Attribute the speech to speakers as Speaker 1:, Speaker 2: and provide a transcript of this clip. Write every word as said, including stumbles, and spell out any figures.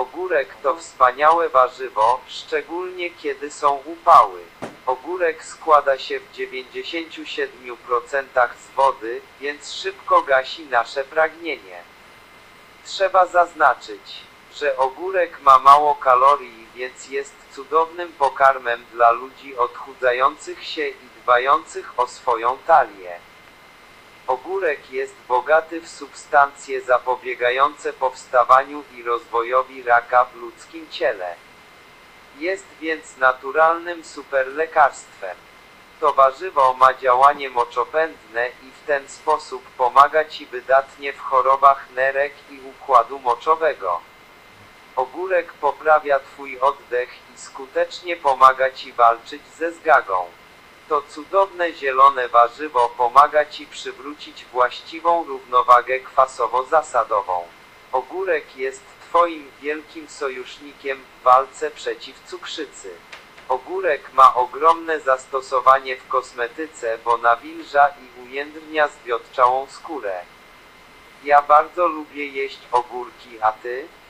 Speaker 1: Ogórek to wspaniałe warzywo, szczególnie kiedy są upały. Ogórek składa się w dziewięćdziesięciu siedmiu procentach z wody, więc szybko gasi nasze pragnienie. Trzeba zaznaczyć, że ogórek ma mało kalorii, więc jest cudownym pokarmem dla ludzi odchudzających się i dbających o swoją talię. Ogórek jest bogaty w substancje zapobiegające powstawaniu i rozwojowi raka w ludzkim ciele. Jest więc naturalnym superlekarstwem. To warzywo ma działanie moczopędne i w ten sposób pomaga Ci wydatnie w chorobach nerek i układu moczowego. Ogórek poprawia Twój oddech i skutecznie pomaga Ci walczyć ze zgagą. To cudowne zielone warzywo pomaga Ci przywrócić właściwą równowagę kwasowo-zasadową. Ogórek jest Twoim wielkim sojusznikiem w walce przeciw cukrzycy. Ogórek ma ogromne zastosowanie w kosmetyce, bo nawilża i ujędrnia zwiotczałą skórę. Ja bardzo lubię jeść ogórki, a Ty?